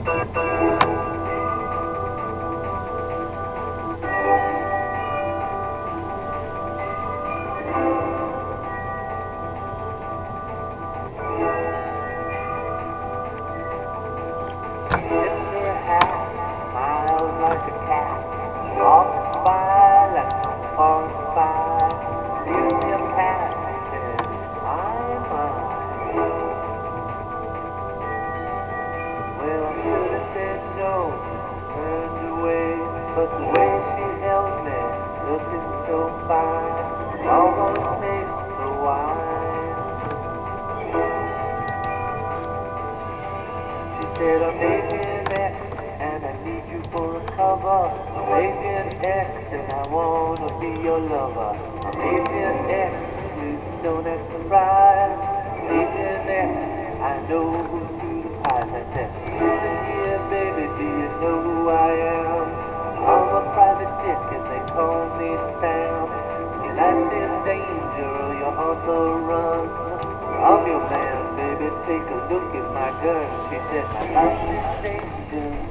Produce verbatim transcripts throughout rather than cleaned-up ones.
Like a cat, walks by like some foreign spy. Gives me a pat, says, I am mine. Well, I should have said no, turned away, but the way she held me, looking so fine, almost makes the wine. She said, I'm Agent X, and I need you for a cover. I'm Agent X and I wanna be your lover. I'm Agent X, please don't act surprised. Agent X, I know who to the pies. I said, listen here baby, do you know who I am? I'm a private dick and they call me Sam. Your life's in danger or you're on the run. I'm your man, baby, take a look at my gun. She said, my life's in danger.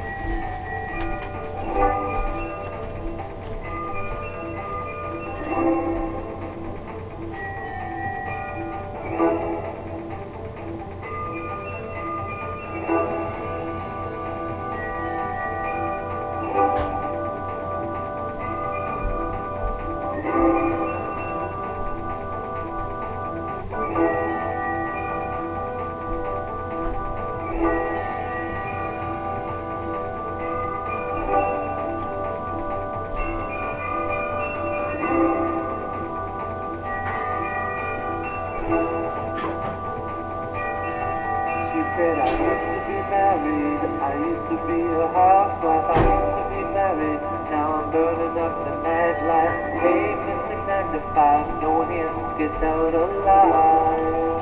She said, I used to be married, I used to be a housewife, I used to be married, now I'm burning up the nightlife. Hey, Mister nine to five, no one here gets out alive.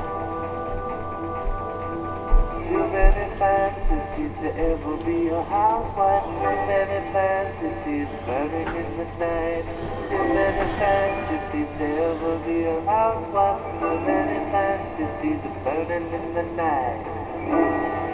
Too many fantasies to ever be a housewife, too many fantasies burning in the night. Too many fantasies to ever be a housewife, too many fantasies burning in the night.